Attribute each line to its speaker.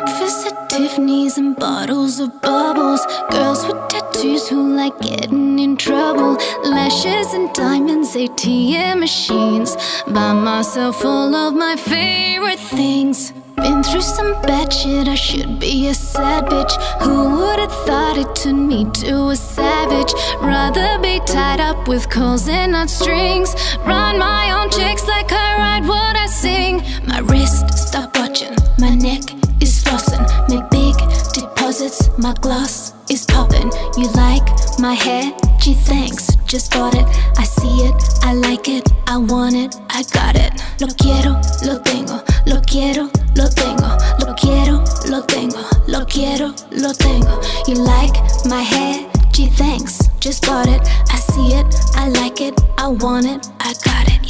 Speaker 1: Breakfast at Tiffany's and bottles of bubbles. Girls with tattoos who like getting in trouble. Lashes and diamonds, ATM machines. Buy myself all of my favorite things. Been through some bad shit, I should be a sad bitch. Who would've thought it turned me to a savage? Rather be tied up with calls and not strings. Run my own checks like I write what I sing. My wrist, stop watching, my neck is flossing. Make big deposits, my gloss is popping. You like my hair? Gee, thanks, just bought it. I see it, I like it, I want it, I got it. Lo quiero, lo tengo, lo quiero, lo tengo, lo quiero, lo tengo, lo quiero, lo tengo. You like my hair? Gee, thanks, just bought it. I see it, I like it, I want it, I got it.